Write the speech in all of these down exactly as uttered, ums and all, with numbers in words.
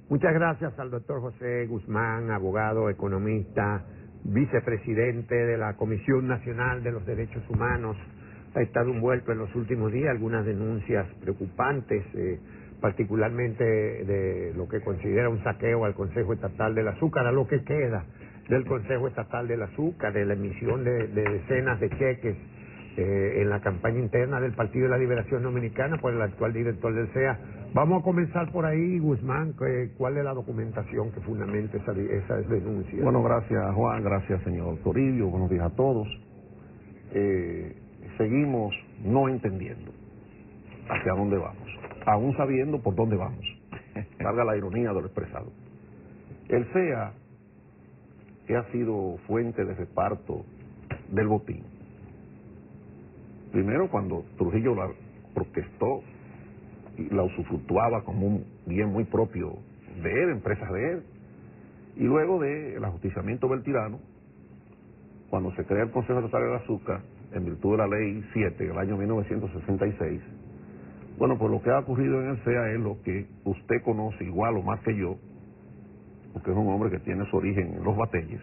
Muchas gracias al doctor José Guzmán, abogado, economista, vicepresidente de la Comisión Nacional de los Derechos Humanos. Ha estado envuelto en los últimos días algunas denuncias preocupantes, eh, particularmente de lo que considera un saqueo al Consejo Estatal del Azúcar, a lo que queda del Consejo Estatal del Azúcar, de la emisión de, de decenas de cheques eh, en la campaña interna del Partido de la Liberación Dominicana por el actual director del C E A. Vamos a comenzar por ahí, Guzmán. ¿Cuál es la documentación que fundamenta esa, esa denuncia? Bueno, gracias Juan, gracias señor Toribio, buenos días a todos. Eh, seguimos no entendiendo hacia dónde vamos, aún sabiendo por dónde vamos. Salga la ironía de lo expresado. El C E A, que ha sido fuente de reparto del botín, primero cuando Trujillo la orquestó y la usufructuaba como un bien muy propio de él, empresas de él, y luego del ajusticiamiento del tirano, cuando se crea el Consejo Estatal del Azúcar, en virtud de la Ley siete del año mil novecientos sesenta y seis, bueno, pues lo que ha ocurrido en el C E A es lo que usted conoce igual o más que yo, porque es un hombre que tiene su origen en los Batelles,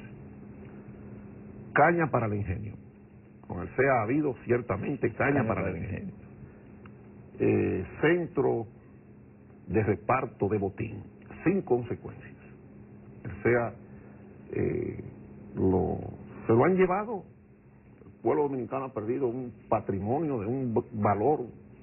caña para el ingenio. Con el C E A ha habido ciertamente caña, caña para, para el ingenio. ingenio. Eh, centro de reparto de botín, sin consecuencias. El C E A eh, lo, se lo han llevado. El pueblo dominicano ha perdido un patrimonio de un valor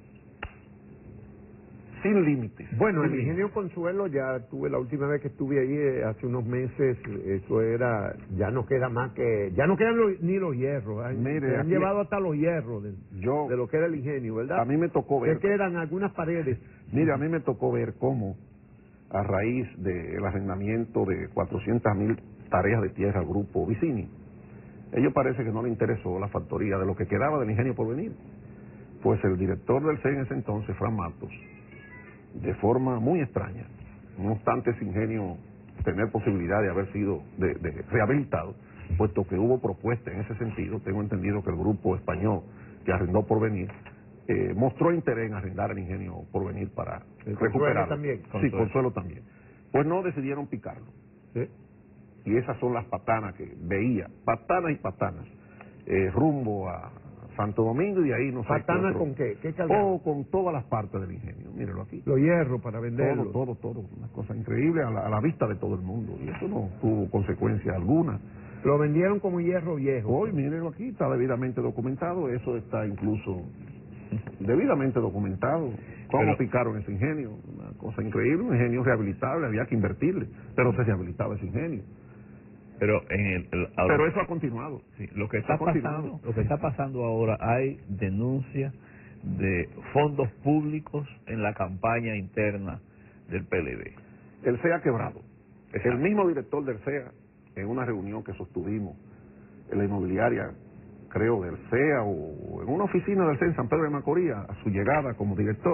sin límites. Bueno, sin el ingenio límites. Consuelo, ya tuve la última vez que estuve ahí eh, hace unos meses, eso era, ya no queda más que, ya no quedan lo, ni los hierros, ¿eh? Mire, se han aquí, llevado hasta los hierros de, yo, de lo que era el ingenio, ¿verdad? A mí me tocó ver. Que quedan algunas paredes. Mire, a mí me tocó ver cómo, a raíz del arrendamiento de cuatrocientas mil tareas de tierra al grupo Vicini, ellos parece que no le interesó la factoría de lo que quedaba del ingenio Porvenir. Pues el director del C E A en ese entonces, Fran Matos, de forma muy extraña, no obstante ese ingenio tener posibilidad de haber sido de, de rehabilitado, puesto que hubo propuesta en ese sentido. Tengo entendido que el grupo español que arrendó Porvenir eh, mostró interés en arrendar el ingenio Porvenir para ¿El recuperarlo. también? Sí, Consuelo también. Pues no decidieron picarlo. ¿Sí? Y esas son las patanas que veía, patanas y patanas, eh, rumbo a Santo Domingo, y de ahí no sé. ¿Patanas con qué? ¿Qué cargaban? O con todas las partes del ingenio, mírelo aquí. Los hierros para venderlo. Todo, todo, todo, una cosa increíble a la, a la vista de todo el mundo, y eso no tuvo consecuencia alguna. Lo vendieron como hierro viejo. Hoy, mírenlo aquí, está debidamente documentado, eso está incluso debidamente documentado. ¿Cómo pero, picaron ese ingenio? Una cosa increíble, un ingenio rehabilitable, había que invertirle, pero se rehabilitaba ese ingenio. Pero en el, el ahora, pero eso ha continuado. Sí, lo que está pasando, lo que está pasando ahora, hay denuncias de fondos públicos en la campaña interna del P L D. El C E A ha quebrado. Es el mismo director del C E A, en una reunión que sostuvimos en la inmobiliaria, creo, del C E A, o en una oficina del C E A en San Pedro de Macorís, a su llegada como director,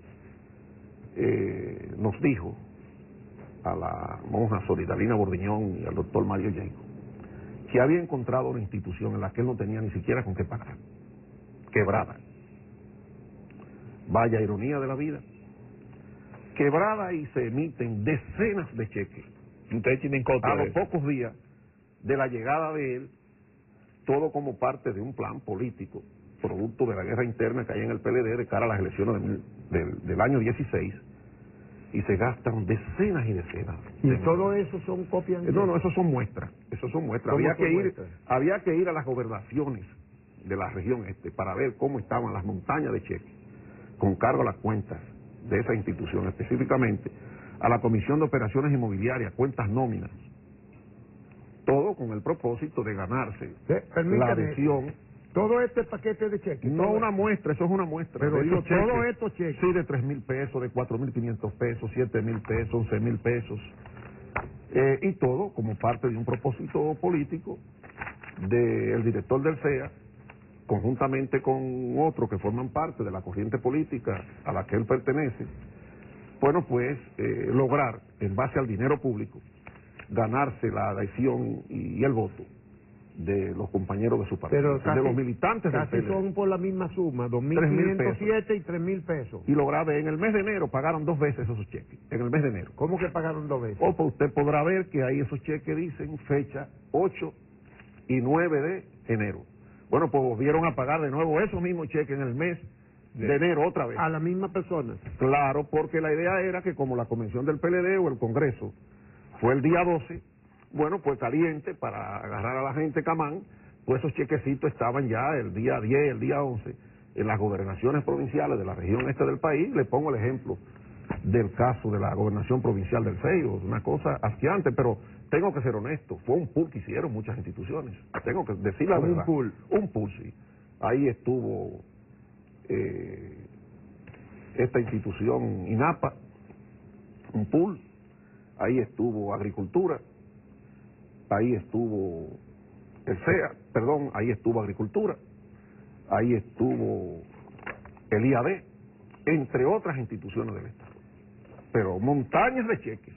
eh, nos dijo a la monja Solidarina Bordiñón y al doctor Mario Jacob, que había encontrado una institución en la que él no tenía ni siquiera con qué pagar, quebrada. Vaya ironía de la vida. Quebrada, y se emiten decenas de cheques. Ustedes tienen copia a los de eso. pocos días de la llegada de él, todo como parte de un plan político, producto de la guerra interna que hay en el P L D de cara a las elecciones del, del, del año dieciséis, y se gastan decenas y decenas. ¿Y de todo eso son copias? No, no, eso son muestras, eso son muestras. Había que ir, muestras? había que ir a las gobernaciones de la región este para ver cómo estaban las montañas de cheques, con cargo a las cuentas de esa institución, específicamente a la Comisión de Operaciones Inmobiliarias, cuentas nóminas, todo con el propósito de ganarse la adhesión. Todo este paquete de cheques. No una muestra, eso es una muestra. Pero digo, todos estos cheques. Sí, de tres mil pesos, de cuatro mil quinientos pesos, siete mil pesos, once mil pesos. Eh, y todo como parte de un propósito político del director del C E A, conjuntamente con otros que forman parte de la corriente política a la que él pertenece. Bueno, pues eh, lograr, en base al dinero público, ganarse la adhesión y, y el voto de los compañeros de su partido, Pero casi, de los militantes del casi P L D. son por la misma suma, dos mil quinientos siete y tres mil pesos. Y lo grave, en el mes de enero pagaron dos veces esos cheques, en el mes de enero. ¿Cómo que pagaron dos veces? O pues usted podrá ver que ahí esos cheques dicen fecha ocho y nueve de enero. Bueno, pues volvieron a pagar de nuevo esos mismos cheques en el mes de enero otra vez. A la misma persona. Claro, porque la idea era que como la convención del P L D o el Congreso fue el día doce, bueno, pues caliente para agarrar a la gente camán, pues esos chequecitos estaban ya el día diez, el día once, en las gobernaciones provinciales de la región este del país. Le pongo el ejemplo del caso de la gobernación provincial del Ceibo, una cosa asqueante, pero tengo que ser honesto, fue un pool que hicieron muchas instituciones, tengo que decir la verdad. Un pool. Un pool, sí. Ahí estuvo eh, esta institución INAPA, un pool, ahí estuvo Agricultura, ahí estuvo el C E A, perdón, ahí estuvo Agricultura, ahí estuvo el I A D, entre otras instituciones del Estado. Pero montañas de cheques.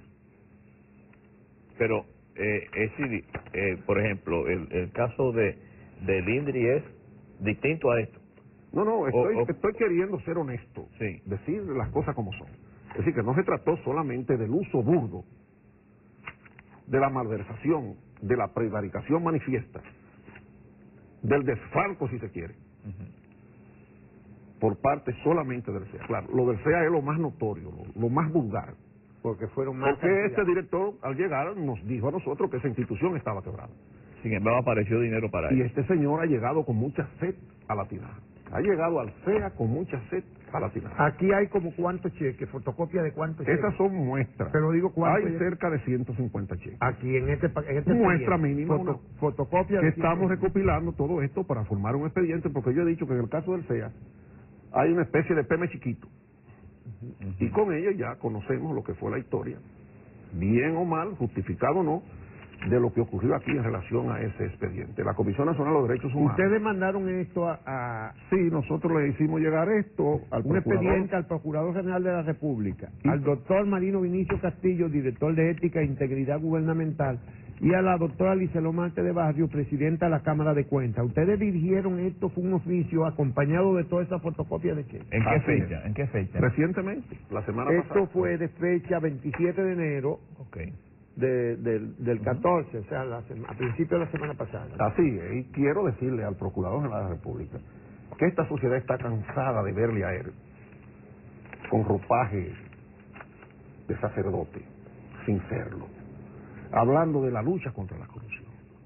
Pero, eh, es decir, eh, por ejemplo, el, el caso de del INDRI es distinto a esto. No, no, estoy, O- o- estoy queriendo ser honesto, Sí. decir las cosas como son. Es decir, que no se trató solamente del uso burdo, de la malversación, de la prevaricación manifiesta, del desfalco, si se quiere, por parte solamente del C E A. Claro, lo del C E A es lo más notorio, lo, lo más vulgar. Porque fueron más Porque cantidad. este director, al llegar, nos dijo a nosotros que esa institución estaba quebrada. Sin embargo, apareció dinero para Y eso. este señor ha llegado con mucha sed a la tinaja. Ha llegado al C E A con mucha sed a la tinaja. Aquí hay como cuántos cheques, fotocopia de cuántos cheques. Esas son muestras. Pero digo, ¿cuánto Hay es? cerca de ciento cincuenta cheques. Aquí en este, pa- en este Muestra expediente, mínima, foto- una- fotocopia de Estamos ciento- recopilando todo esto para formar un expediente, porque yo he dicho que en el caso del C E A hay una especie de P M chiquito. Y con ello ya conocemos lo que fue la historia, bien o mal, justificado o no, de lo que ocurrió aquí en relación a ese expediente. La Comisión Nacional de los Derechos Humanos. Ustedes mandaron esto a, a Sí, nosotros le hicimos llegar esto al un procurador. expediente al Procurador General de la República, ¿Y? al doctor Marino Vinicio Castillo, director de Ética e Integridad Gubernamental, y a la doctora Liceló Marte de Barrio, presidenta de la Cámara de Cuentas. Ustedes dirigieron esto, fue un oficio acompañado de toda esa fotocopia de cheques. ¿En qué Así fecha? es. ¿En qué fecha? Recientemente, la semana Esto pasada. fue de fecha veintisiete de enero Ok. de- del, del catorce, o sea, la sema- a principios de la semana pasada. Así es, y quiero decirle al Procurador General de la República que esta sociedad está cansada de verle a él con ropaje de sacerdote, sin serlo, hablando de la lucha contra la corrupción.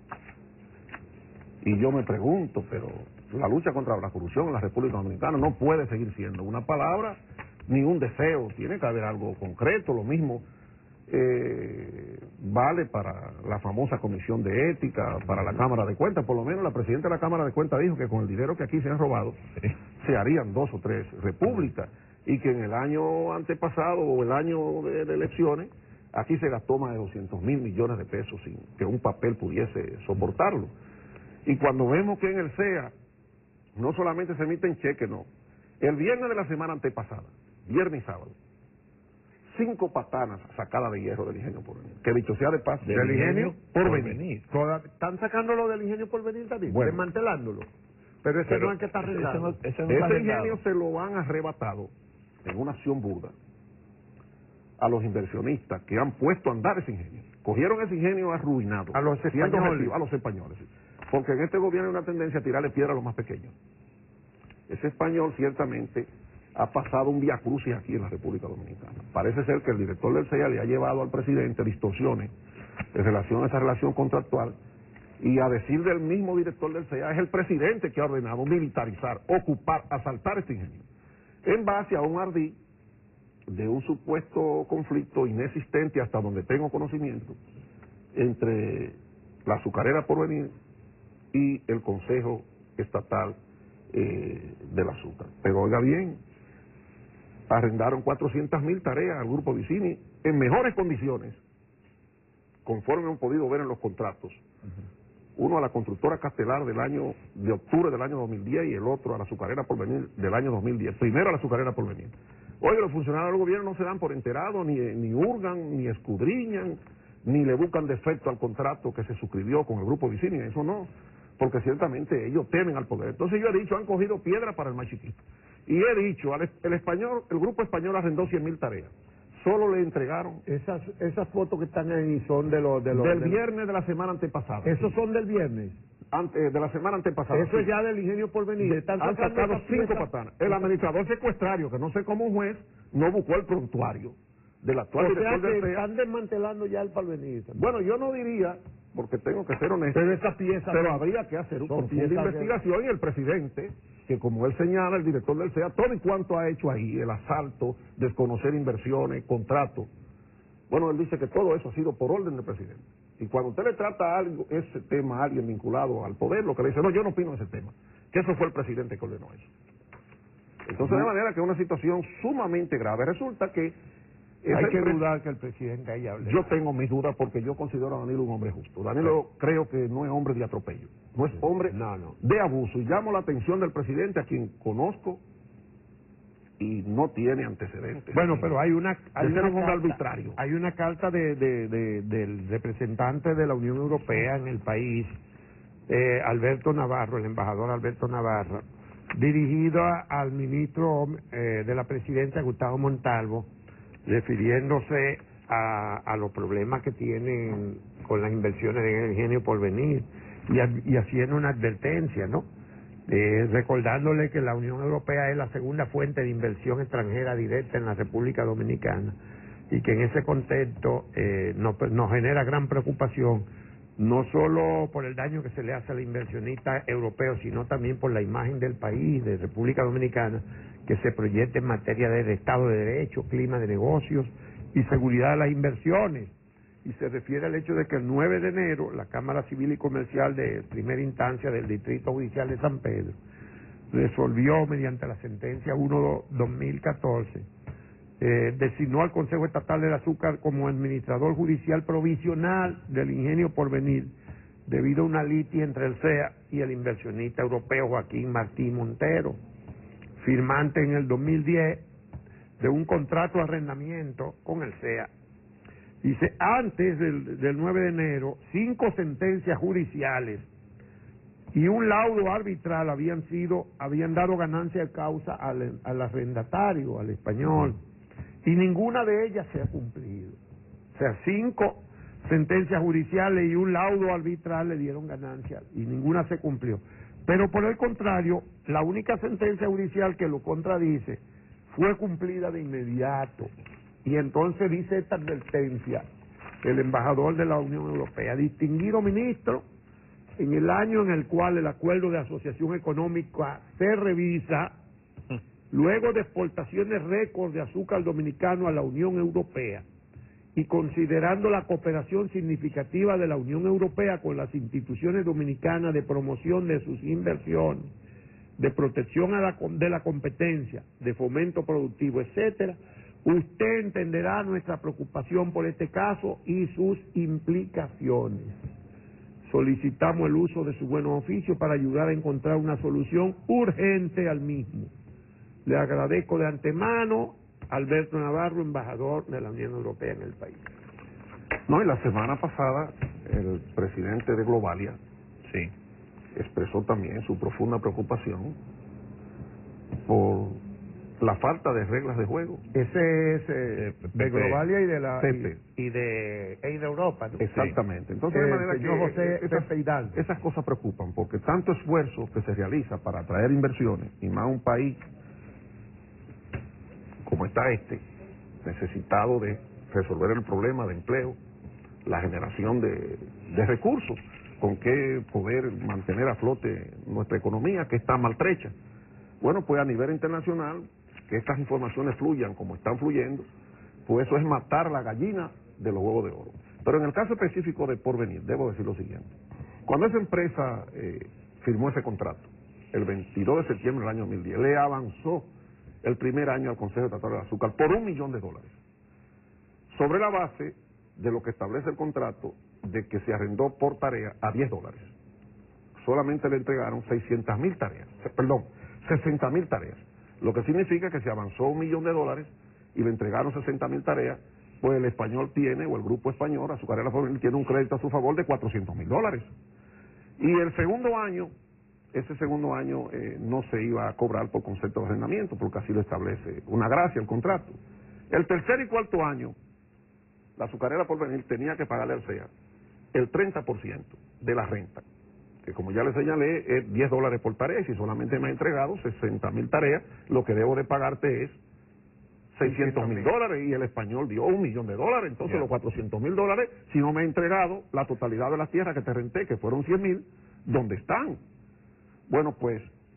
Y yo me pregunto, pero la lucha contra la corrupción en la República Dominicana no puede seguir siendo una palabra ni un deseo, tiene que haber algo concreto. Lo mismo eh, vale para la famosa Comisión de Ética, para la Cámara de Cuentas. Por lo menos la presidenta de la Cámara de Cuentas dijo que con el dinero que aquí se han robado se harían dos o tres repúblicas, y que en el año antepasado o el año de, de elecciones aquí se gastó más de doscientos mil millones de pesos sin que un papel pudiese soportarlo. Y cuando vemos que en el C E A no solamente se emiten cheques, no. El viernes de la semana antepasada, viernes y sábado, cinco patanas sacadas de hierro del Ingenio Porvenir. Que dicho sea de paso, Del Ingenio Porvenir. Toda- ¿Están sacando lo del ingenio por venir también? Bueno. Desmantelándolo. Pero ese Pero no es que está ese arreglado. no- ese no está Ese arreglado. ingenio se lo han arrebatado en una acción burda a los inversionistas que han puesto a andar ese ingenio. Cogieron ese ingenio arruinado. A los siendo españoles. objetivo- A los españoles, sí. Porque en este gobierno hay una tendencia a tirarle piedra a los más pequeños. Ese español ciertamente ha pasado un vía crucis aquí en la República Dominicana. Parece ser que el director del C E A le ha llevado al presidente distorsiones en relación a esa relación contractual, y a decir del mismo director del C E A, es el presidente que ha ordenado militarizar, ocupar, asaltar este ingenio, en base a un ardid de un supuesto conflicto inexistente hasta donde tengo conocimiento entre la azucarera Porvenir y el Consejo Estatal eh, del Azúcar. Pero oiga bien, arrendaron cuatrocientas mil tareas al Grupo Vicini en mejores condiciones, conforme han podido ver en los contratos. Uno a la constructora Castelar del año de octubre del año dos mil diez y el otro a la azucarera Porvenir del año dos mil diez. Primero a la azucarera Porvenir. Oye, los funcionarios del gobierno no se dan por enterados, ni, ni hurgan, ni escudriñan, ni le buscan defecto al contrato que se suscribió con el Grupo Vicini, eso no, porque ciertamente ellos temen al poder. Entonces yo he dicho, han cogido piedra para el más chiquito. Y he dicho, al, el español, el Grupo Español arrendó cien mil tareas. Solo le entregaron... Esas esas fotos que están ahí son de los... De los del de viernes de la semana antepasada. ¿Esos sí. son del viernes? Ante, de la semana antepasada. Eso es sí. ya del Ingenio Porvenir. De, Están han sacando sacado esas cinco piezas. patanas. El administrador secuestrario, que no sé cómo un juez, no buscó el prontuario del actual O director sea del que C E A. están desmantelando ya el Porvenir. también. Bueno, yo no diría, porque tengo que ser honesto, Pero esas piezas... pero son- habría que hacer una son profunda piezas de- investigación y el presidente, que como él señala, el director del C E A, todo y cuanto ha hecho ahí, el asalto, desconocer inversiones, contratos. Bueno, él dice que todo eso ha sido por orden del presidente. Y cuando usted le trata algo, ese tema a alguien vinculado al poder, lo que le dice, no, yo no opino de ese tema, que eso fue el presidente que ordenó eso. Entonces, de manera que es una situación sumamente grave. Resulta que... Hay que ese- dudar que el presidente haya hablado. Yo tengo mis dudas porque yo considero a Danilo un hombre justo. Danilo creo que no es hombre de atropello, no es hombre No, no. de abuso. Y llamo la atención del presidente, a quien conozco y no tiene antecedentes. Bueno, pero hay una hay De ser una un hombre carta, arbitrario. hay una carta de, de- de- del representante de la Unión Europea en el país, eh, Alberto Navarro, el embajador Alberto Navarro, dirigida al ministro eh, de la Presidencia, Gustavo Montalvo, refiriéndose a, a los problemas que tienen con las inversiones en el Ingenio Porvenir y, a- y haciendo una advertencia, ¿no? Eh, recordándole que la Unión Europea es la segunda fuente de inversión extranjera directa en la República Dominicana y que en ese contexto eh, nos, nos genera gran preocupación, no solo por el daño que se le hace al inversionista europeo, sino también por la imagen del país, de República Dominicana, que se proyecta en materia de Estado de Derecho, clima de negocios y seguridad de las inversiones. Y se refiere al hecho de que el nueve de enero la Cámara Civil y Comercial de primera instancia del Distrito Judicial de San Pedro resolvió mediante la sentencia uno dos mil catorce, eh, designó al Consejo Estatal del Azúcar como administrador judicial provisional del Ingenio Porvenir debido a una litis entre el C E A y el inversionista europeo Joaquín Martín Montero, firmante en el dos mil diez de un contrato de arrendamiento con el C E A. Dice, antes del, del nueve de enero, cinco sentencias judiciales y un laudo arbitral habían sido, habían dado ganancia de causa al, al arrendatario, al español, y ninguna de ellas se ha cumplido. O sea, cinco sentencias judiciales y un laudo arbitral le dieron ganancia y ninguna se cumplió. Pero por el contrario, la única sentencia judicial que lo contradice fue cumplida de inmediato. Y entonces dice esta advertencia el embajador de la Unión Europea: distinguido ministro, en el año en el cual el acuerdo de asociación económica se revisa, luego de exportaciones récord de azúcar dominicano a la Unión Europea, y considerando la cooperación significativa de la Unión Europea con las instituciones dominicanas de promoción de sus inversiones, de protección a la, de la competencia, de fomento productivo, etcétera, usted entenderá nuestra preocupación por este caso y sus implicaciones. Solicitamos el uso de su buen oficio para ayudar a encontrar una solución urgente al mismo. Le agradezco de antemano, Alberto Navarro, embajador de la Unión Europea en el país. No, y la semana pasada el presidente de Globalia Sí. expresó también su profunda preocupación por la falta de reglas de juego. Ese es eh, de Globalia y de la Pepe. y, y de y de Europa, ¿no? Exactamente. Entonces, El de manera señor que José esas, Pepe Hidalgo. esas cosas preocupan, porque tanto esfuerzo que se realiza para atraer inversiones, y más un país como está este, necesitado de resolver el problema de empleo, la generación de, de recursos, con que poder mantener a flote nuestra economía, que está maltrecha. Bueno, pues a nivel internacional, que estas informaciones fluyan como están fluyendo, pues eso es matar la gallina de los huevos de oro. Pero en el caso específico de Porvenir, debo decir lo siguiente. Cuando esa empresa eh, firmó ese contrato, el veintidós de septiembre del año dos mil diez, le avanzó el primer año al Consejo Estatal del Azúcar por un millón de dólares, sobre la base de lo que establece el contrato de que se arrendó por tarea a diez dólares. Solamente le entregaron seiscientas mil tareas, perdón, sesenta mil tareas, lo que significa que se avanzó un millón de dólares y le entregaron sesenta mil tareas pues el español tiene, o el grupo español, Azucarera Porvenir, tiene un crédito a su favor de cuatrocientos mil dólares. Y el segundo año, ese segundo año eh, no se iba a cobrar por concepto de arrendamiento, porque así lo establece una gracia el contrato. El tercer y cuarto año, la Azucarera Porvenir tenía que pagarle al C E A el treinta por ciento de la renta, que como ya les señalé es diez dólares por tarea, y si solamente me ha entregado sesenta mil tareas, lo que debo de pagarte es seiscientos mil dólares, y el español dio un millón de dólares. Entonces yeah. los cuatrocientos mil dólares, si no me he entregado la totalidad de las tierras que te renté, que fueron cien mil, ¿dónde están? Bueno, pues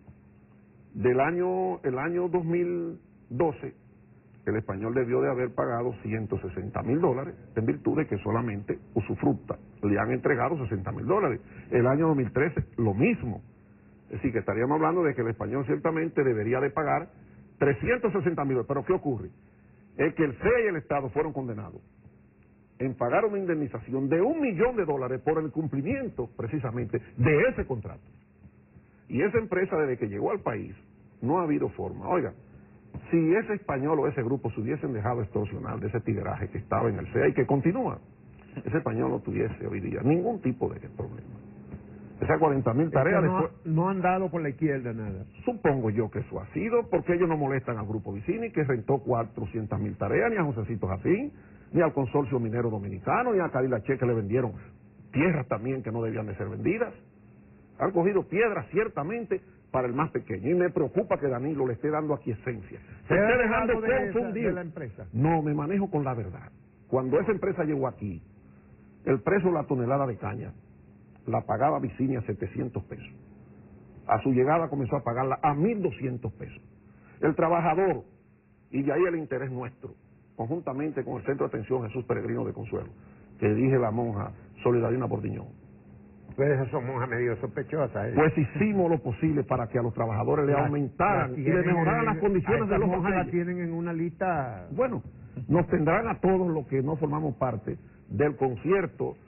del año, el año dos mil doce, el español debió de haber pagado ciento sesenta mil dólares, en virtud de que solamente usufructa le han entregado sesenta mil dólares. El año dos mil trece, lo mismo. Es decir, que estaríamos hablando de que el español ciertamente debería de pagar trescientos sesenta mil dólares. Pero ¿qué ocurre? Es que el C E A y el Estado fueron condenados en pagar una indemnización de un millón de dólares por el cumplimiento, precisamente, de ese contrato. Y esa empresa, desde que llegó al país, no ha habido forma. Oiga, si ese español o ese grupo se hubiesen dejado extorsionar de ese tigueraje que estaba en el C E A y que continúa, ese español no tuviese hoy día ningún tipo de problema. Esas cuarenta mil tareas no, después... no han dado por la izquierda nada. Supongo yo que eso ha sido, porque ellos no molestan al Grupo Vicini, que rentó cuatrocientas mil tareas, ni a Josecito Jacín, ni al Consorcio Minero Dominicano, ni a Cadillache, que le vendieron tierras también que no debían de ser vendidas. Han cogido piedras, ciertamente, para el más pequeño. Y me preocupa que Danilo le esté dando aquiescencia. Se esté dejando confundir. De la empresa. No, me manejo con la verdad. Cuando esa empresa llegó aquí, el precio de la tonelada de caña la pagaba Vicini a setecientos pesos. A su llegada comenzó a pagarla a mil doscientos pesos. El trabajador, y de ahí el interés nuestro, conjuntamente con el Centro de Atención Jesús Peregrino de Consuelo, que dirige la monja Solidarina Bordiñón. Pues esas son monjas medio sospechosas. ¿eh? Pues hicimos lo posible para que a los trabajadores le la, aumentaran la y le mejoraran las condiciones de los monjas la batalles. tienen en una lista. Bueno, nos tendrán a todos los que no formamos parte del concierto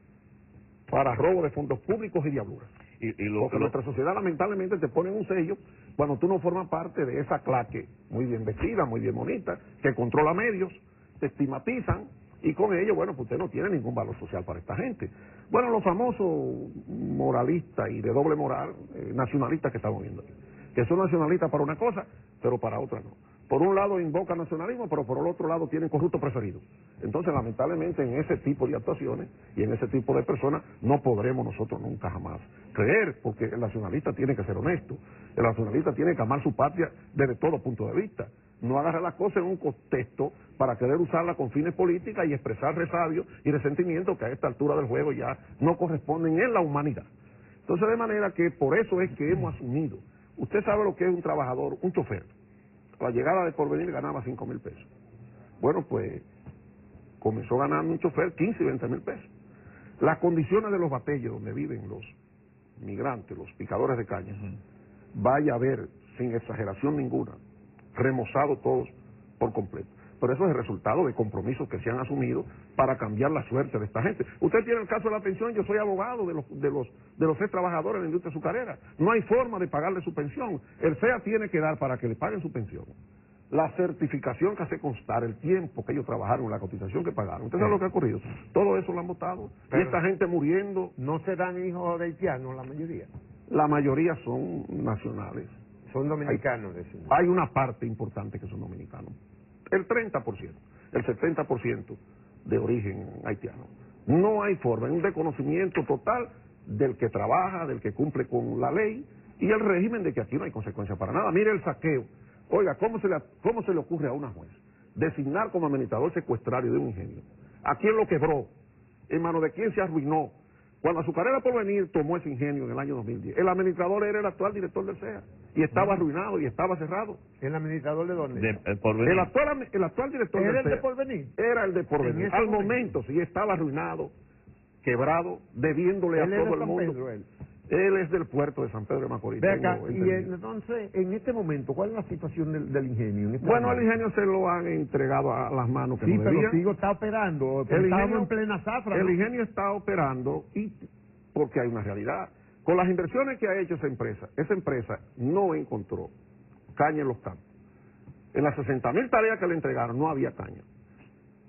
para robo de fondos públicos y diabluras. Y, y lo, Porque lo... nuestra sociedad lamentablemente te pone un sello cuando tú no formas parte de esa claque muy bien vestida, muy bien bonita, que controla medios, te estigmatizan, y con ello, bueno, pues usted no tiene ningún valor social para esta gente. Bueno, los famosos moralistas y de doble moral, eh, nacionalistas que estamos viendo aquí, que son nacionalistas para una cosa, pero para otra no. Por un lado invocan nacionalismo, pero por el otro lado tienen corruptos preferidos. Entonces, lamentablemente, en ese tipo de actuaciones y en ese tipo de personas no podremos nosotros nunca jamás creer, porque el nacionalista tiene que ser honesto, el nacionalista tiene que amar su patria desde todo punto de vista. No agarrar las cosas en un contexto para querer usarla con fines políticos y expresar resabios y resentimientos que a esta altura del juego ya no corresponden en la humanidad. Entonces, de manera que por eso es que hemos asumido. Usted sabe lo que es un trabajador, un chofer. A la llegada de Porvenir ganaba cinco mil pesos. Bueno, pues comenzó ganando un chofer quince y veinte mil pesos. Las condiciones de los batalles donde viven los migrantes, los picadores de caña, vaya a ver, sin exageración ninguna, remozados todos por completo. Pero eso es el resultado de compromisos que se han asumido para cambiar la suerte de esta gente. Usted tiene el caso de la pensión, yo soy abogado de los de los de los ex trabajadores de la industria azucarera. No hay forma de pagarle su pensión. El C E A tiene que dar para que le paguen su pensión la certificación que hace constar el tiempo que ellos trabajaron, la cotización que pagaron. ¿Usted sabe lo que ha ocurrido? Todo eso lo han votado. Pero y esta gente muriendo. ¿No se dan hijos de haitianos la mayoría? La mayoría son nacionales. Son dominicanos. Hay, hay una parte importante que son dominicanos. El treinta por ciento, el setenta por ciento de origen haitiano. No hay forma, hay un desconocimiento total del que trabaja, del que cumple con la ley y el régimen de que aquí no hay consecuencia para nada. Mire el saqueo. Oiga, ¿cómo se le, cómo se le ocurre a una juez designar como administrador secuestrario de un ingenio? ¿A quién lo quebró? ¿En manos de quién se arruinó? Cuando Azucarera Porvenir tomó ese ingenio en el año dos mil diez, el administrador era el actual director del C E A y estaba arruinado y estaba cerrado. ¿El administrador de dónde? De, el, Porvenir. el, actual, el actual director ¿Era del C E A. ¿Era el de Porvenir? Era el de Porvenir. Al momento, momento sí estaba arruinado, quebrado, debiéndole a todo el mundo. Pedro, él. Él es del puerto de San Pedro de Macorís. Ve acá, y entonces, en este momento, ¿cuál es la situación del, del ingenio? En este bueno, momento? el ingenio se lo han entregado a las manos que sí, no pero debían. Tigo está operando. El ingenio, en plena zafra. El ¿no? ingenio está operando y porque hay una realidad. Con las inversiones que ha hecho esa empresa, esa empresa no encontró caña en los campos. En las sesenta mil tareas que le entregaron no había caña.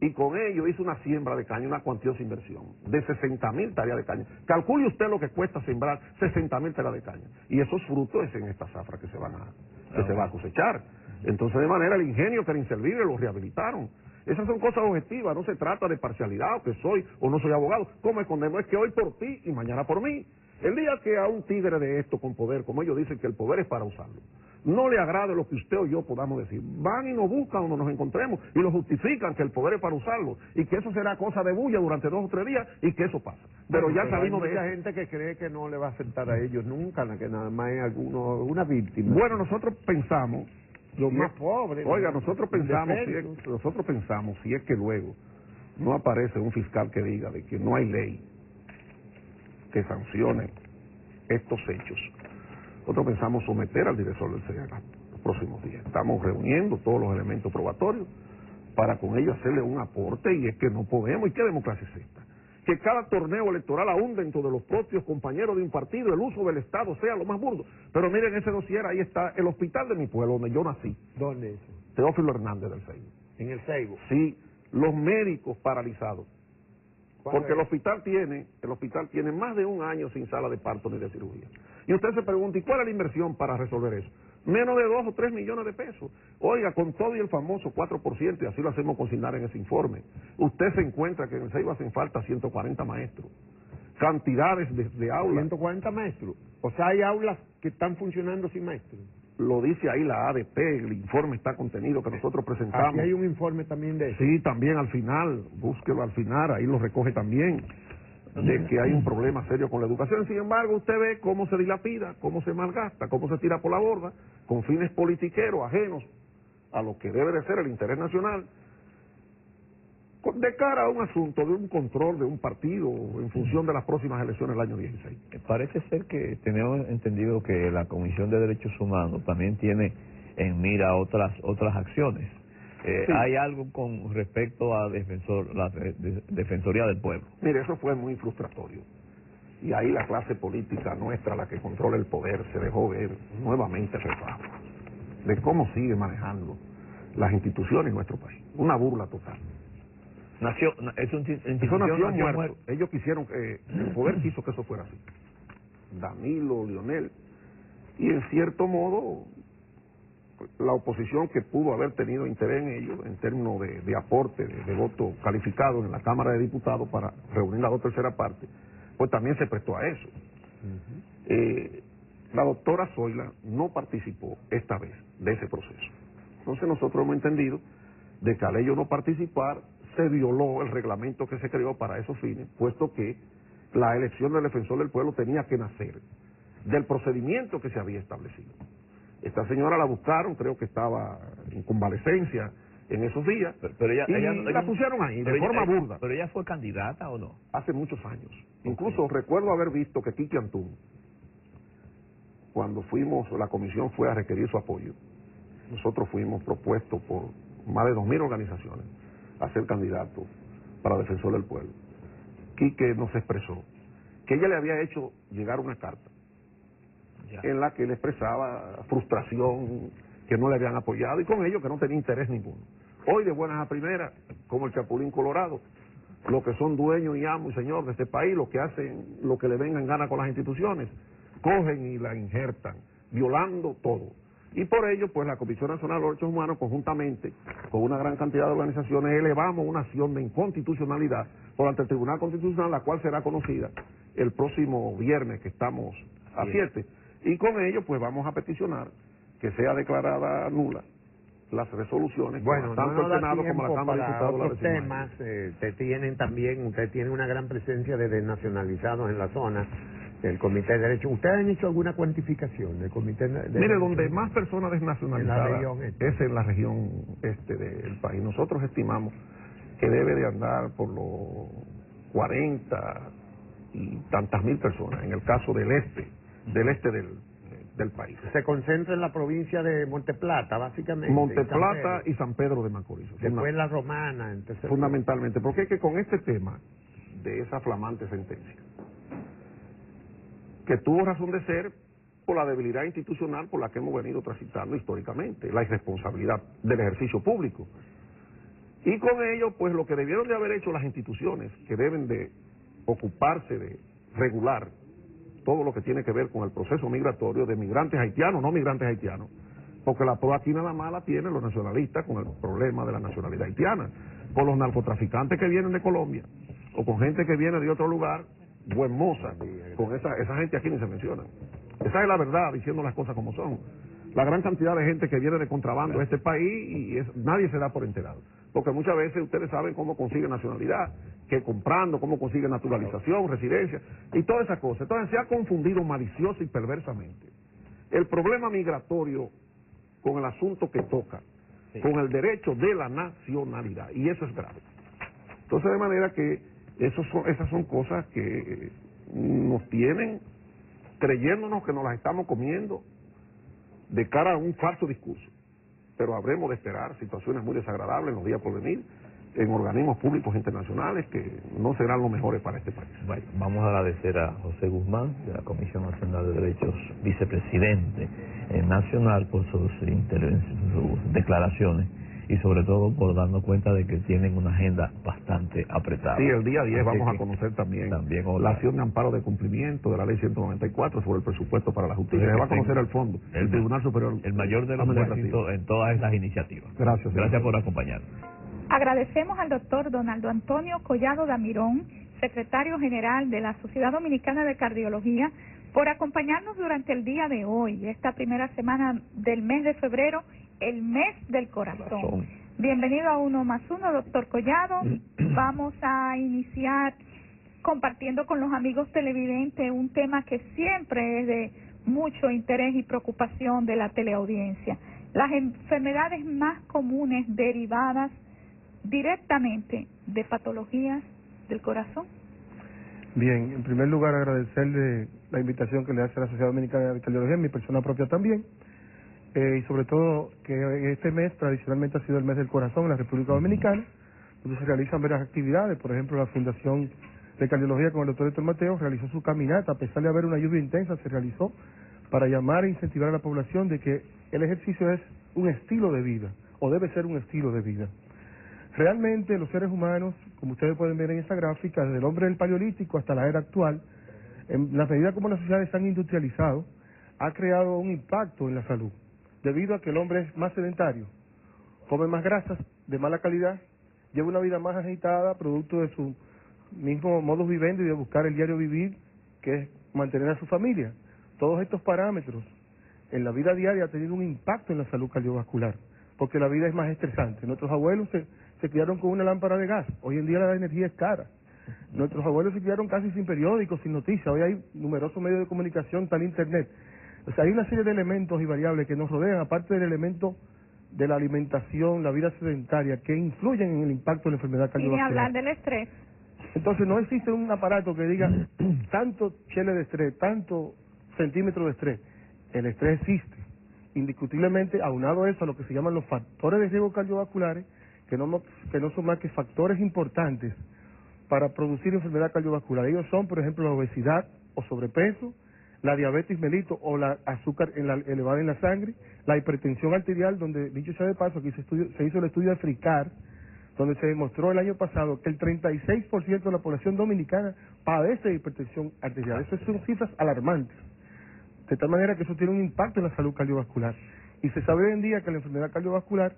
y con ello hizo una siembra de caña, una cuantiosa inversión de sesenta mil tareas de caña. Calcule usted lo que cuesta sembrar sesenta mil tareas de caña. Y esos frutos es en esta zafra que se van a, que se va a cosechar. Entonces, de manera, el ingenio que era inservible lo rehabilitaron. Esas son cosas objetivas, no se trata de parcialidad, o que soy o no soy abogado. ¿Cómo escondemos? Es que hoy por ti y mañana por mí. El día que a un tigre de esto con poder, como ellos dicen que el poder es para usarlo, no le agrade lo que usted o yo podamos decir, van y nos buscan donde nos encontremos y lo justifican que el poder es para usarlo y que eso será cosa de bulla durante dos o tres días y que eso pasa. Pero bueno, ya pero salimos hay de mucha eso. gente que cree que no le va a afectar a ellos nunca, que nada más es alguno, una víctima. Bueno, nosotros pensamos, los si más es, pobres. Oiga, los nosotros pensamos, si indefensos. es, nosotros pensamos si es que luego no aparece un fiscal que diga de que no hay ley que sancione estos hechos. Nosotros pensamos someter al director del C E A los próximos días. Estamos reuniendo todos los elementos probatorios para con ello hacerle un aporte, y es que no podemos. ¿Y qué democracia es esta? Que cada torneo electoral, aún dentro de los propios compañeros de un partido, el uso del Estado sea lo más burdo. Pero miren ese dossier, ahí está el hospital de mi pueblo, donde yo nací. ¿Dónde es eso? Teófilo Hernández del Seibo. En el Seibo. Sí, los médicos paralizados. Porque el hospital tiene, el hospital tiene más de un año sin sala de parto ni de cirugía. Y usted se pregunta, ¿y cuál es la inversión para resolver eso? Menos de dos o tres millones de pesos. Oiga, con todo y el famoso cuatro por ciento, y así lo hacemos consignar en ese informe, usted se encuentra que en el Seibo hacen falta ciento cuarenta maestros, cantidades de, de aulas. ciento cuarenta maestros. O sea, hay aulas que están funcionando sin maestros. Lo dice ahí la A D P, el informe está contenido que nosotros presentamos. Aquí hay un informe también de eso. Sí, también al final, búsquelo al final, ahí lo recoge también, de que hay un problema serio con la educación. Sin embargo, usted ve cómo se dilapida, cómo se malgasta, cómo se tira por la borda, con fines politiqueros ajenos a lo que debe de ser el interés nacional, de cara a un asunto de un control de un partido en función de las próximas elecciones del año dieciséis. Parece ser que tenemos entendido que la Comisión de Derechos Humanos también tiene en mira otras otras acciones. Eh, Sí. ¿Hay algo con respecto a defensor, la de- de- Defensoría del Pueblo? Mire, eso fue muy frustratorio. Y ahí la clase política nuestra, la que controla el poder, se dejó ver nuevamente refajo de cómo sigue manejando las instituciones en nuestro país. Una burla total. Nació, na- es un, Eso nació muerto. Ellos quisieron, que el poder quiso que eso fuera así. Danilo, Lionel. Y en cierto modo, la oposición que pudo haber tenido interés en ello, en términos de, de aporte, de, de voto calificado en la Cámara de Diputados para reunir la otra tercera parte, pues también se prestó a eso. Uh-huh. eh, la doctora Zoila no participó esta vez de ese proceso. Entonces nosotros hemos entendido de que al ello no participar, se violó el reglamento que se creó para esos fines, puesto que la elección del defensor del pueblo tenía que nacer del procedimiento que se había establecido. Esta señora la buscaron, creo que estaba en convalecencia en esos días, pero, pero ella, y ella, la ella, pusieron ahí, de ella, forma ella, burda. ¿Pero ella fue candidata o no? Hace muchos años. Okay. Incluso recuerdo haber visto que Kiki Antún, cuando fuimos, la comisión fue a requerir su apoyo, nosotros fuimos propuestos por más de dos mil organizaciones a ser candidato para defensor del pueblo. Quique nos expresó que ella le había hecho llegar una carta ya. en la que le expresaba frustración, que no le habían apoyado, y con ello que no tenía interés ninguno. Hoy, de buenas a primeras, como el Chapulín Colorado, los que son dueños y amos y señor de este país, los que hacen lo que le venga en gana con las instituciones, cogen y la injertan, violando todo. Y por ello, pues la Comisión Nacional de los Derechos Humanos, conjuntamente con una gran cantidad de organizaciones, elevamos una acción de inconstitucionalidad por ante el Tribunal Constitucional, la cual será conocida el próximo viernes, que estamos a siete. Y con ello, pues vamos a peticionar que sea declarada nula las resoluciones, bueno, tanto no el Senado como la Cámara de Diputados. Otros temas, eh, te tienen también, usted tiene una gran presencia de desnacionalizados en la zona. El Comité de Derechos. ¿Ustedes han hecho alguna cuantificación del Comité de Derechos? Mire, donde más personas desnacionalizadas en la región este. es en la región este del país. Nosotros estimamos que debe de andar por los cuarenta y tantas mil personas, en el caso del este, del este del, del país. Se concentra en la provincia de Monteplata, básicamente. Monteplata y San Pedro de Macorís. Después en la Romana. Entonces, fundamentalmente, porque es que con este tema de esa flamante sentencia, que tuvo razón de ser por la debilidad institucional por la que hemos venido transitando históricamente, la irresponsabilidad del ejercicio público. Y con ello, pues lo que debieron de haber hecho las instituciones, que deben de ocuparse de regular todo lo que tiene que ver con el proceso migratorio de migrantes haitianos, no migrantes haitianos, porque la prueba aquí nada más la tienen los nacionalistas con el problema de la nacionalidad haitiana, con los narcotraficantes que vienen de Colombia, o con gente que viene de otro lugar, buen moza, con esa, esa gente aquí ni se menciona. Esa es la verdad, diciendo las cosas como son. La gran cantidad de gente que viene de contrabando a este país y es, nadie se da por enterado. Porque muchas veces ustedes saben cómo consiguen nacionalidad, que comprando, cómo consiguen naturalización, residencia y todas esas cosas. Entonces se ha confundido maliciosa y perversamente el problema migratorio con el asunto que toca, sí, con el derecho de la nacionalidad, y eso es grave. Entonces, de manera que esos son, esas son cosas que nos tienen creyéndonos que nos las estamos comiendo de cara a un falso discurso. Pero habremos de esperar situaciones muy desagradables en los días por venir, en organismos públicos internacionales que no serán los mejores para este país. Bueno, vamos a agradecer a José Guzmán, de la Comisión Nacional de Derechos, vicepresidente eh, nacional, por sus, sus declaraciones y sobre todo por darnos cuenta de que tienen una agenda bastante apretada. Sí, el día diez Así vamos que, a conocer también, también la acción de amparo de cumplimiento de la ley ciento noventa y cuatro sobre el presupuesto para la justicia. Se va a conocer al fondo, el, el Tribunal Superior. El mayor de los éxitos en todas estas iniciativas. Gracias. Gracias señor. por acompañarnos. Agradecemos al doctor Donaldo Antonio Collado Damirón, secretario general de la Sociedad Dominicana de Cardiología, por acompañarnos durante el día de hoy, esta primera semana del mes de febrero, el mes del corazón. corazón. Bienvenido a Uno Más Uno, doctor Collado. Vamos a iniciar compartiendo con los amigos televidentes un tema que siempre es de mucho interés y preocupación de la teleaudiencia. Las enfermedades más comunes derivadas directamente de patologías del corazón. Bien, en primer lugar agradecerle la invitación que le hace la Sociedad Dominicana de Cardiología, mi persona propia también, eh, y sobre todo que este mes tradicionalmente ha sido el mes del corazón en la República Dominicana, donde se realizan varias actividades. Por ejemplo, la Fundación de Cardiología con el doctor Héctor Mateo realizó su caminata, a pesar de haber una lluvia intensa, se realizó para llamar e incentivar a la población de que el ejercicio es un estilo de vida, o debe ser un estilo de vida. Realmente los seres humanos, como ustedes pueden ver en esta gráfica, desde el hombre del Paleolítico hasta la era actual, en la medida como las sociedades se han industrializado, ha creado un impacto en la salud, debido a que el hombre es más sedentario, come más grasas de mala calidad, lleva una vida más agitada, producto de su mismo modus vivendi y de buscar el diario vivir, que es mantener a su familia. Todos estos parámetros en la vida diaria han tenido un impacto en la salud cardiovascular, porque la vida es más estresante. Nuestros abuelos se, se criaron con una lámpara de gas, hoy en día la energía es cara. Nuestros abuelos se criaron casi sin periódicos, sin noticias, hoy hay numerosos medios de comunicación, tal internet. O sea, hay una serie de elementos y variables que nos rodean, aparte del elemento de la alimentación, la vida sedentaria, que influyen en el impacto de la enfermedad cardiovascular. Y ni hablar del estrés. Entonces no existe un aparato que diga tanto chele de estrés, tanto centímetro de estrés. El estrés existe. Indiscutiblemente, aunado a eso, a lo que se llaman los factores de riesgo cardiovasculares, que no, que no son más que factores importantes para producir enfermedad cardiovascular. Ellos son, por ejemplo, la obesidad o sobrepeso, la diabetes mellitus o la azúcar en la, elevada en la sangre, la hipertensión arterial, donde, dicho sea de paso, aquí se, estudio, se hizo el estudio de FRICAR, donde se demostró el año pasado que el treinta y seis por ciento de la población dominicana padece de hipertensión arterial. Eso son cifras alarmantes. De tal manera que eso tiene un impacto en la salud cardiovascular. Y se sabe hoy en día que la enfermedad cardiovascular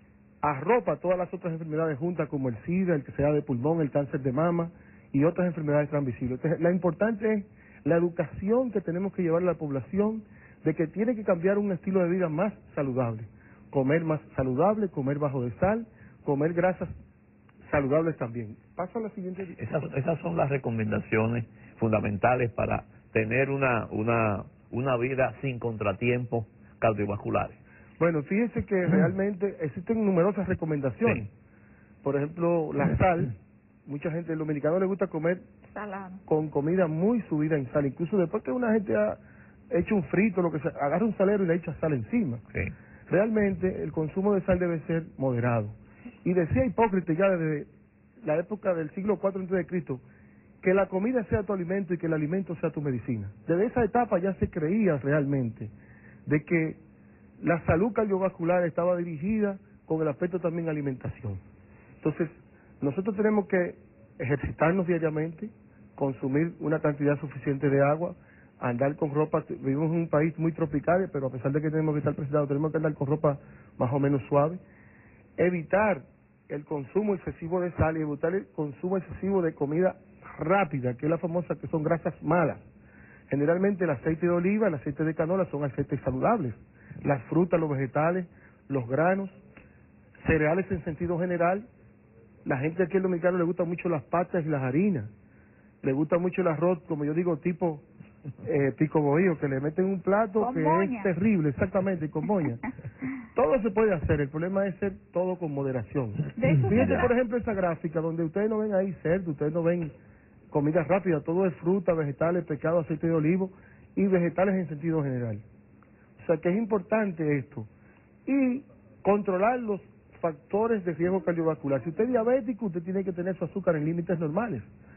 arropa todas las otras enfermedades juntas, como el SIDA, el que sea de pulmón, el cáncer de mama y otras enfermedades transmisibles. Entonces, la importante es la educación que tenemos que llevar a la población de que tiene que cambiar un estilo de vida más saludable. Comer más saludable, comer bajo de sal, comer grasas saludables también. Paso a la siguiente. Esas, esas son las recomendaciones fundamentales para tener una, una, una vida sin contratiempos cardiovasculares. Bueno, fíjense que realmente existen numerosas recomendaciones. Sí. Por ejemplo, la sal. Mucha gente, a los dominicanos les gusta comer salado, con comida muy subida en sal. Incluso después que una gente ha hecho un frito, lo que sea, agarra un salero y le echa sal encima. Sí. Realmente el consumo de sal debe ser moderado. Y decía Hipócrates ya desde la época del siglo cuatro antes de Cristo, que la comida sea tu alimento y que el alimento sea tu medicina. Desde esa etapa ya se creía realmente de que la salud cardiovascular estaba dirigida con el aspecto también alimentación. Entonces, nosotros tenemos que ejercitarnos diariamente, consumir una cantidad suficiente de agua, andar con ropa. Vivimos en un país muy tropical, pero a pesar de que tenemos que estar presidados, tenemos que andar con ropa más o menos suave. Evitar el consumo excesivo de sal y evitar el consumo excesivo de comida rápida, que es la famosa, que son grasas malas. Generalmente el aceite de oliva, el aceite de canola son aceites saludables. Las frutas, los vegetales, los granos, cereales en sentido general. La gente aquí en Dominicano le gusta mucho las pastas y las harinas. Le gusta mucho el arroz, como yo digo, tipo eh, pico bohío, que le meten un plato con que moña. es terrible, exactamente, con moña. Todo se puede hacer, el problema es ser todo con moderación. De eso se Fíjense, trata. por ejemplo, esa gráfica donde ustedes no ven ahí cerdo, ustedes no ven comida rápida, todo es fruta, vegetales, pescado, aceite de olivo y vegetales en sentido general. O sea que es importante esto. Y controlar los factores de riesgo cardiovascular. Si usted es diabético, usted tiene que tener su azúcar en límites normales.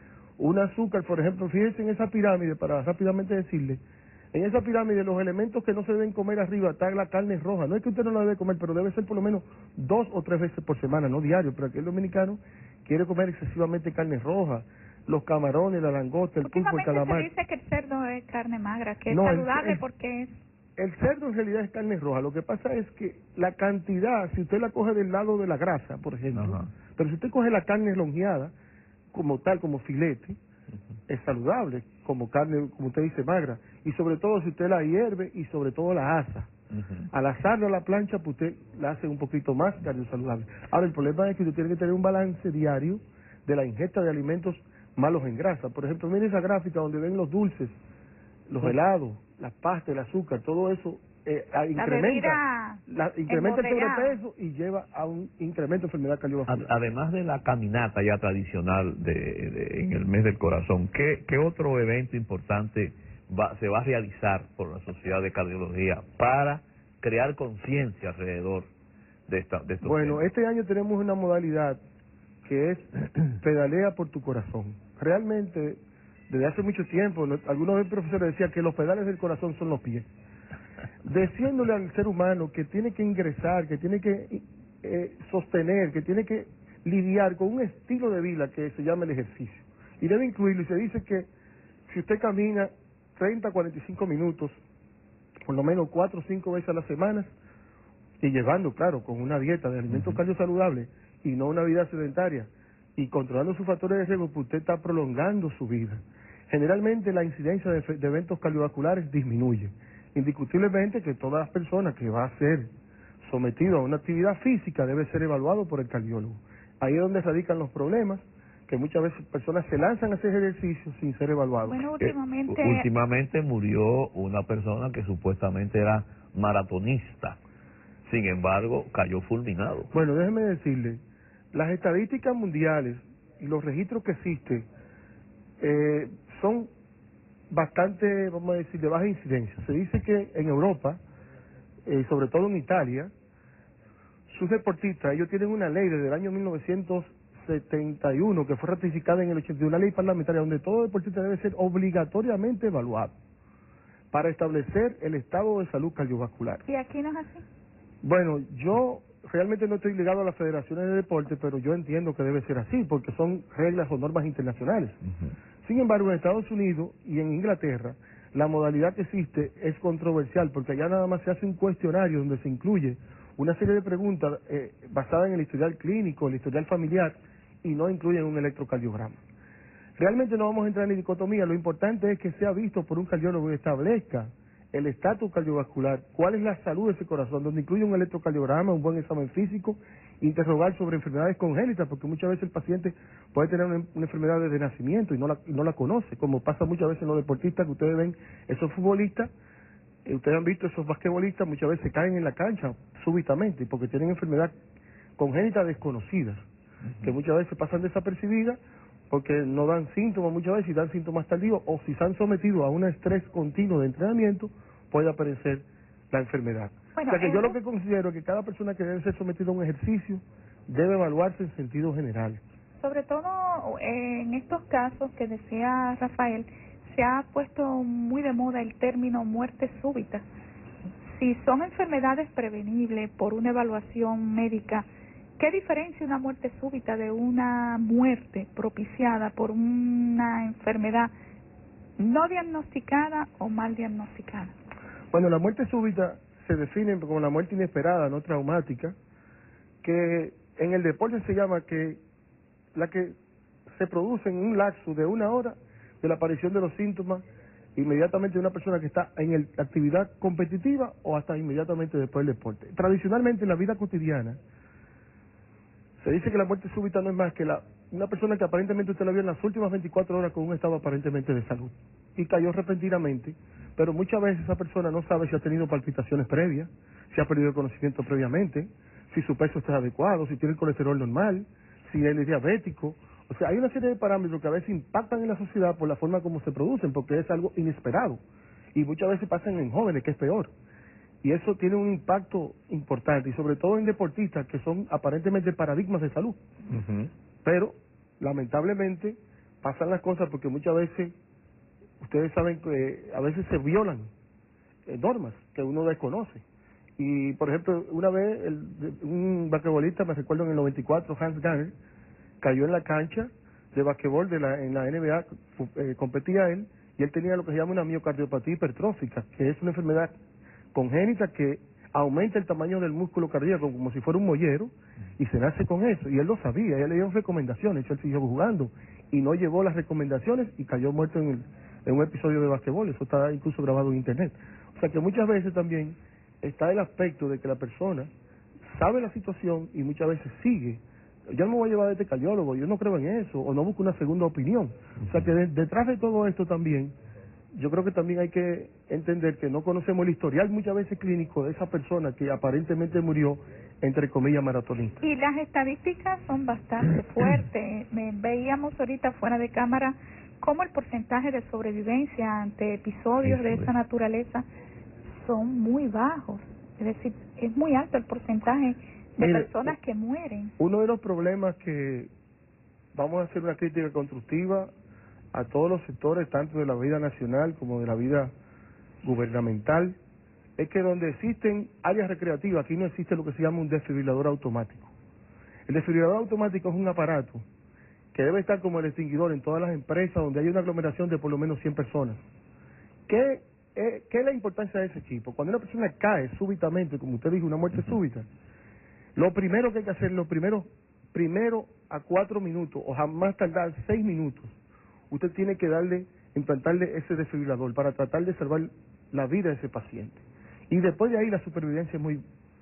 Un azúcar, por ejemplo, fíjense en esa pirámide, para rápidamente decirle, en esa pirámide los elementos que no se deben comer arriba está la carne roja. No es que usted no la debe comer, pero debe ser por lo menos dos o tres veces por semana, no diario. Pero aquí el dominicano quiere comer excesivamente carne roja, los camarones, la langosta, el pulpo, el Últimamente calamar. se dice que el cerdo es carne magra, que es No, el- saludable el- porque es... El cerdo en realidad es carne roja. Lo que pasa es que la cantidad, si usted la coge del lado de la grasa, por ejemplo, Ajá. pero si usted coge la carne longeada, como tal, como filete, es saludable, como carne, como usted dice, magra. Y sobre todo si usted la hierve y sobre todo la asa. Ujú. Al asarla a la plancha, pues usted la hace un poquito más carne saludable. Ahora, el problema es que usted tiene que tener un balance diario de la ingesta de alimentos malos en grasa. Por ejemplo, miren esa gráfica donde ven los dulces, los helados, las pastas, el azúcar, todo eso eh, ah, incrementa, la, incrementa el embotellada. sobrepeso y lleva a un incremento de enfermedad Ad- cardiovascular. Además de la caminata ya tradicional de, de- en el mes del corazón, ¿qué, qué otro evento importante va, se va a realizar por la Sociedad de Cardiología para crear conciencia alrededor de, esta, de estos Bueno, temas? este año tenemos una modalidad que es pedalea por tu corazón. Realmente, desde hace mucho tiempo, no- algunos de los profesores decían que los pedales del corazón son los pies. Diciéndole al ser humano que tiene que ingresar, que tiene que eh, sostener, que tiene que lidiar con un estilo de vida que se llama el ejercicio. Y debe incluirlo. Y se dice que si usted camina treinta a cuarenta y cinco minutos, por lo menos cuatro o cinco veces a la semana, y llevando, claro, con una dieta de alimentos Ujú. cardiosaludables y no una vida sedentaria, y controlando sus factores de riesgo, pues usted está prolongando su vida. Generalmente la incidencia de, fe- de eventos cardiovasculares disminuye. Indiscutiblemente que todas las personas que va a ser sometido a una actividad física debe ser evaluado por el cardiólogo. Ahí es donde radican los problemas, que muchas veces personas se lanzan a hacer ejercicio sin ser evaluados. Bueno, Eh, últimamente... últimamente murió una persona que supuestamente era maratonista, sin embargo cayó fulminado. Bueno, déjeme decirle, las estadísticas mundiales y los registros que existen eh, son bastante, vamos a decir, de baja incidencia. Se dice que en Europa, eh, sobre todo en Italia, sus deportistas, ellos tienen una ley desde el año mil novecientos setenta y uno que fue ratificada en el ochenta y uno, una ley parlamentaria donde todo deportista debe ser obligatoriamente evaluado para establecer el estado de salud cardiovascular. ¿Y aquí no es así? Bueno, yo realmente no estoy ligado a las federaciones de deporte, pero yo entiendo que debe ser así, porque son reglas o normas internacionales. Ujú. Sin embargo, en Estados Unidos y en Inglaterra, la modalidad que existe es controversial, porque allá nada más se hace un cuestionario donde se incluye una serie de preguntas eh, basadas en el historial clínico, el historial familiar, y no incluyen un electrocardiograma. Realmente no vamos a entrar en dicotomía, lo importante es que sea visto por un cardiólogo y establezca el estatus cardiovascular, cuál es la salud de ese corazón, donde incluye un electrocardiograma, un buen examen físico, interrogar sobre enfermedades congénitas, porque muchas veces el paciente puede tener una, una enfermedad desde nacimiento y no, la, y no la conoce, como pasa muchas veces en los deportistas que ustedes ven, esos futbolistas, eh, ustedes han visto esos basquetbolistas, muchas veces caen en la cancha súbitamente, porque tienen enfermedad congénita desconocidas, que muchas veces pasan desapercibidas, porque no dan síntomas muchas veces y dan síntomas tardíos, o si se han sometido a un estrés continuo de entrenamiento, puede aparecer la enfermedad. Bueno, o sea que yo en- lo que considero es que cada persona que debe ser sometida a un ejercicio debe evaluarse en sentido general. Sobre todo eh, en estos casos que decía Rafael, se ha puesto muy de moda el término muerte súbita. Si son enfermedades prevenibles por una evaluación médica, ¿Qué diferencia una muerte súbita de una muerte propiciada por una enfermedad no diagnosticada o mal diagnosticada? Bueno, la muerte súbita se define como la muerte inesperada, no traumática, que en el deporte se llama que la que se produce en un lapso de una hora de la aparición de los síntomas inmediatamente de una persona que está en el, actividad competitiva o hasta inmediatamente después del deporte. Tradicionalmente en la vida cotidiana se dice que la muerte súbita no es más que la, una persona que aparentemente usted la vio en las últimas veinticuatro horas con un estado aparentemente de salud y cayó repentinamente, pero muchas veces esa persona no sabe si ha tenido palpitaciones previas, si ha perdido el conocimiento previamente, si su peso está adecuado, si tiene el colesterol normal, si él es diabético. O sea, hay una serie de parámetros que a veces impactan en la sociedad por la forma como se producen, porque es algo inesperado. Y muchas veces pasan en jóvenes, que es peor. Y eso tiene un impacto importante, y sobre todo en deportistas que son aparentemente paradigmas de salud. Uh-huh. Pero, lamentablemente, pasan las cosas porque muchas veces, ustedes saben que a veces se violan eh, normas que uno desconoce. Y, por ejemplo, una vez el, un basquetbolista, me recuerdo en el noventa y cuatro, Hans Garner, cayó en la cancha de basquetbol de la, en la N B A, eh, competía él, y él tenía lo que se llama una miocardiopatía hipertrófica, que es una enfermedad congénita que aumenta el tamaño del músculo cardíaco como si fuera un mollero, y se nace con eso, y él lo sabía, él le dio recomendaciones, él siguió jugando, y no llevó las recomendaciones, y cayó muerto en, el, en un episodio de basquetbol, eso está incluso grabado en internet. O sea que muchas veces también está el aspecto de que la persona sabe la situación y muchas veces sigue. Yo no me voy a llevar a este cardiólogo, yo no creo en eso, o no busco una segunda opinión. O sea que de, detrás de todo esto también, yo creo que también hay que entender que no conocemos el historial muchas veces clínico de esa persona que aparentemente murió, entre comillas, maratonista. Y las estadísticas son bastante fuertes. Me veíamos ahorita fuera de cámara cómo el porcentaje de sobrevivencia ante episodios de esa naturaleza son muy bajos. Es decir, es muy alto el porcentaje de Mire, personas que mueren. Uno de los problemas que vamos a hacer una crítica constructiva a todos los sectores, tanto de la vida nacional como de la vida gubernamental, es que donde existen áreas recreativas, aquí no existe lo que se llama un desfibrilador automático. El desfibrilador automático es un aparato que debe estar como el extinguidor en todas las empresas donde hay una aglomeración de por lo menos cien personas. ¿Qué, eh, ¿Qué es la importancia de ese equipo? Cuando una persona cae súbitamente, como usted dijo, una muerte súbita, lo primero que hay que hacer, lo primero, primero a cuatro minutos, o jamás tardar seis minutos, usted tiene que darle, implantarle ese desfibrilador para tratar de salvar la vida de ese paciente. Y después de ahí la supervivencia es muy,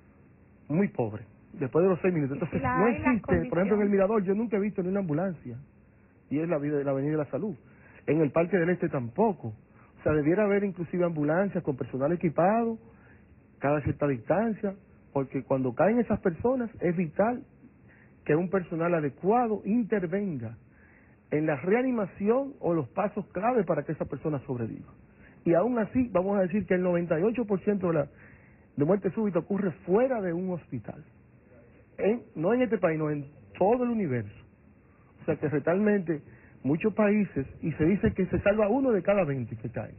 muy pobre, después de los seis minutos. Entonces la, no existe, por ejemplo en el Mirador yo nunca he visto ni una ambulancia, y es la vida de la Avenida de la Salud. En el Parque del Este tampoco. O sea, debiera haber inclusive ambulancias con personal equipado, cada cierta distancia, porque cuando caen esas personas es vital que un personal adecuado intervenga en la reanimación o los pasos claves para que esa persona sobreviva. Y aún así, vamos a decir que el noventa y ocho por ciento de la de muerte súbita ocurre fuera de un hospital. En, no en este país, no, en todo el universo. O sea que realmente muchos países, y se dice que se salva uno de cada veinte que cae.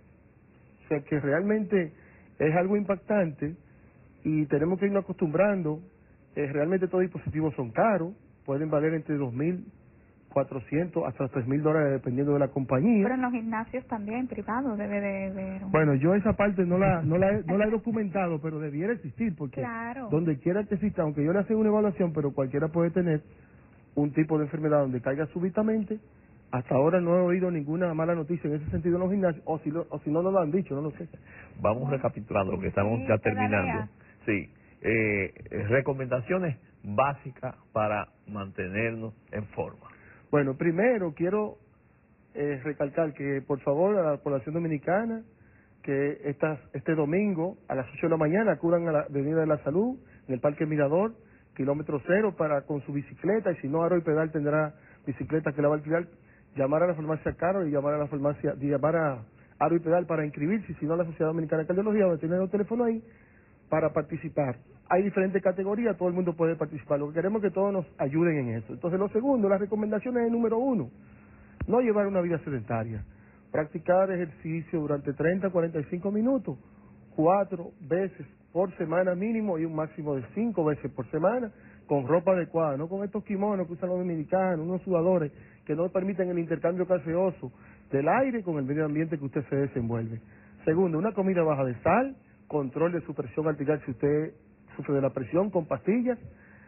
O sea que realmente es algo impactante y tenemos que irnos acostumbrando. Eh, realmente estos dispositivos son caros, pueden valer entre dos mil cuatrocientos hasta tres mil dólares dependiendo de la compañía. Pero en los gimnasios también, privados, debe de haber... Un... Bueno, yo esa parte no la no la, he, no la he documentado, pero debiera existir, porque claro. Donde quiera que exista, aunque yo le haga una evaluación, pero cualquiera puede tener un tipo de enfermedad donde caiga súbitamente. Hasta ahora no he oído ninguna mala noticia en ese sentido en los gimnasios, o si, lo, o si no, no lo han dicho, no lo sé. Vamos recapitulando, porque estamos sí, ya terminando. Todavía. Sí, eh, recomendaciones básicas para mantenernos en forma. Bueno, primero quiero eh, recalcar que por favor a la población dominicana que estas, este domingo a las ocho de la mañana acudan a la Avenida de la Salud, en el Parque Mirador, kilómetro cero, para con su bicicleta, y si no Aro y Pedal tendrá bicicleta que la va a alquilar, llamar a la farmacia Caro y llamar a la farmacia, llamar a Aro y Pedal para inscribirse, si no a la Sociedad Dominicana de Cardiología, va a tener el teléfono ahí para participar. Hay diferentes categorías, todo el mundo puede participar. Lo que queremos es que todos nos ayuden en eso. Entonces, lo segundo, las recomendaciones es número uno, no llevar una vida sedentaria. Practicar ejercicio durante treinta a cuarenta y cinco minutos, cuatro veces por semana mínimo y un máximo de cinco veces por semana, con ropa adecuada, no con estos kimonos que usan los dominicanos, unos sudadores que no permiten el intercambio gaseoso del aire con el medio ambiente que usted se desenvuelve. Segundo, una comida baja de sal, control de su presión arterial si usted sufre de la presión con pastillas,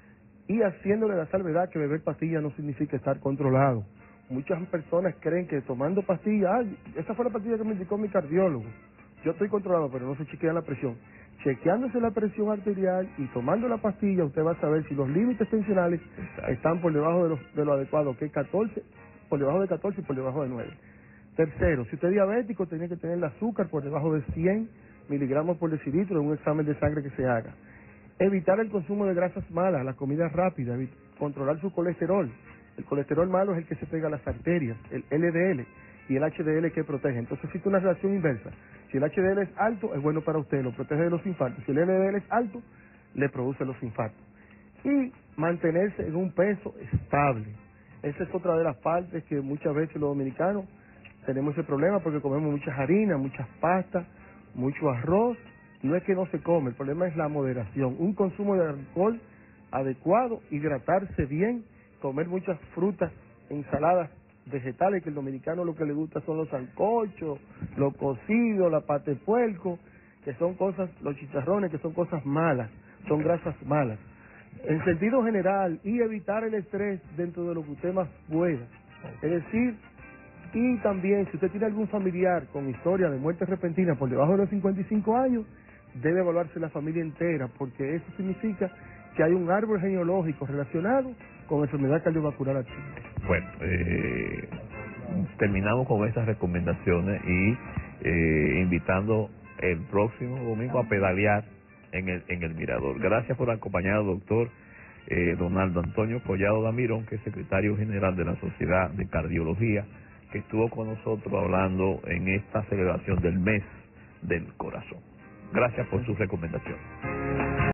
y haciéndole la salvedad que beber pastillas no significa estar controlado. Muchas personas creen que tomando pastillas, ay, esa fue la pastilla que me indicó mi cardiólogo, yo estoy controlado, pero no se chequean la presión. Chequeándose la presión arterial y tomando la pastilla, usted va a saber si los límites tensionales Exacto. están por debajo de lo, de lo adecuado, que es catorce, por debajo de catorce y por debajo de nueve. Tercero, si usted es diabético, tiene que tener el azúcar por debajo de cien miligramos por decilitro en un examen de sangre que se haga. Evitar el consumo de grasas malas, la comida rápida, controlar su colesterol. El colesterol malo es el que se pega a las arterias, el L D L, y el H D L que protege. Entonces existe una relación inversa. Si el H D L es alto, es bueno para usted, lo protege de los infartos. Si el L D L es alto, le produce los infartos. Y mantenerse en un peso estable. Esa es otra de las partes que muchas veces los dominicanos tenemos ese problema porque comemos muchas harinas, muchas pastas, mucho arroz. No es que no se come, el problema es la moderación. Un consumo de alcohol adecuado, hidratarse bien, comer muchas frutas, ensaladas vegetales, que el dominicano lo que le gusta son los sancochos, los cocidos, la pata de puerco, que son cosas, los chicharrones, que son cosas malas, son grasas malas. En sentido general, y evitar el estrés dentro de lo que usted más pueda. Es decir, y también, si usted tiene algún familiar con historia de muerte repentina por debajo de los cincuenta y cinco años, debe evaluarse la familia entera, porque eso significa que hay un árbol genealógico relacionado con enfermedad cardiovascular activa. Bueno, eh, terminamos con estas recomendaciones y eh, invitando el próximo domingo a pedalear en el, en el Mirador. Gracias por acompañar al doctor eh, Donaldo Antonio Collado Damirón, que es secretario general de la Sociedad de Cardiología, que estuvo con nosotros hablando en esta celebración del mes del corazón. Gracias por sus recomendaciones.